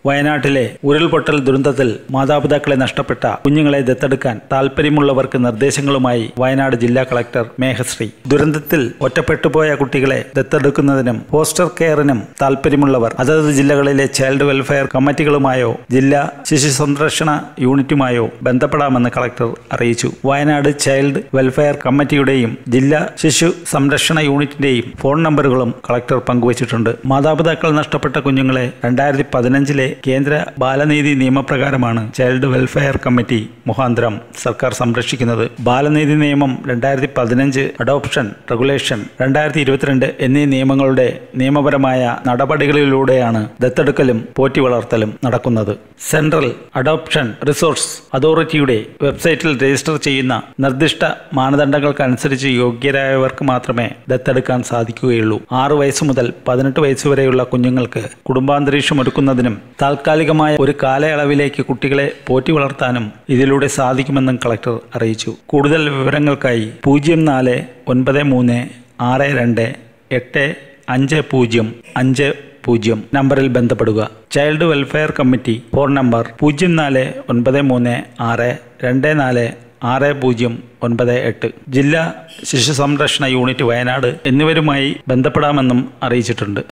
വയനാട്ടിലെ ഉരുൾപൊട്ടൽ ദുരന്തത്തിൽ മാതാപിതാക്കളെ നഷ്ടപ്പെട്ട കുഞ്ഞുങ്ങളെ ദത്തെടുക്കാൻ താൽപ്പര്യമുള്ളവർക്ക് നിർദ്ദേശങ്ങളുമായി വയനാട് ജില്ലാ കളക്ടർ മേഘശ്രീ. ദുരന്തത്തിൽ ഒറ്റപ്പെട്ടുപോയ കുട്ടികളെ ദത്തെടുക്കുന്നതിനും ഫോസ്റ്റർ കെയറിനും താൽപ്പര്യമുള്ളവർ അതത് ജില്ലകളിലെ ചൈൽഡ് വെൽഫെയർ കമ്മിറ്റികളുമായോ ജില്ലാ ശിശു സംരക്ഷണ യൂണിറ്റുമായോ ബന്ധപ്പെടാമെന്ന് കളക്ടർ അറിയിച്ചു. വയനാട് ചൈൽഡ് വെൽഫെയർ കമ്മിറ്റിയുടെയും ജില്ലാ ശിശു സംരക്ഷണ യൂണിറ്റിന്റെയും ഫോൺ നമ്പറുകളും കളക്ടർ പങ്കുവച്ചിട്ടുണ്ട്. മാതാപിതാക്കൾ നഷ്ടപ്പെട്ട കുഞ്ഞുങ്ങളെ 2015 കേന്ദ്ര ബാലനീതി നിയമപ്രകാരമാണ് ചൈൽഡ് വെൽഫെയർ കമ്മിറ്റി മുഖാന്തരം സർക്കാർ സംരക്ഷിക്കുന്നത്. ബാലനീതി നിയമം 2015, അഡോപ്ഷൻ റെഗുലേഷൻ 2022 എന്നീ നിയമങ്ങളുടെ നിയമപരമായ നടപടികളിലൂടെയാണ് ദത്തെടുക്കലും പോറ്റി വളർത്തലും നടക്കുന്നത്. സെൻട്രൽ അഡോപ്ഷൻ റിസോഴ്സ് അതോറിറ്റിയുടെ വെബ്സൈറ്റിൽ രജിസ്റ്റർ ചെയ്യുന്ന നിർദ്ദിഷ്ട മാനദണ്ഡങ്ങൾക്കനുസരിച്ച് യോഗ്യരായവർക്ക് മാത്രമേ ദത്തെടുക്കാൻ സാധിക്കുകയുള്ളൂ. 6 വയസ്സ് മുതൽ 18 വയസ്സ് വരെയുള്ള കുഞ്ഞുങ്ങൾക്ക് കുടുംബാന്തരീക്ഷം ഒരുക്കുന്നതിനും താൽക്കാലികമായ ഒരു കാലയളവിലേക്ക് കുട്ടികളെ പോറ്റി വളർത്താനും ഇതിലൂടെ സാധിക്കുമെന്നും കളക്ടർ അറിയിച്ചു. കൂടുതൽ വിവരങ്ങൾക്കായി 0493828505 നമ്പറിൽ ബന്ധപ്പെടുക. Child welfare committee phone number 0463246098. ജില്ലാ ശിശു സംരക്ഷണ യൂണിറ്റ് വയനാട് എന്നിവരുമായി ബന്ധപ്പെടാമെന്നും അറിയിച്ചിട്ടുണ്ട്.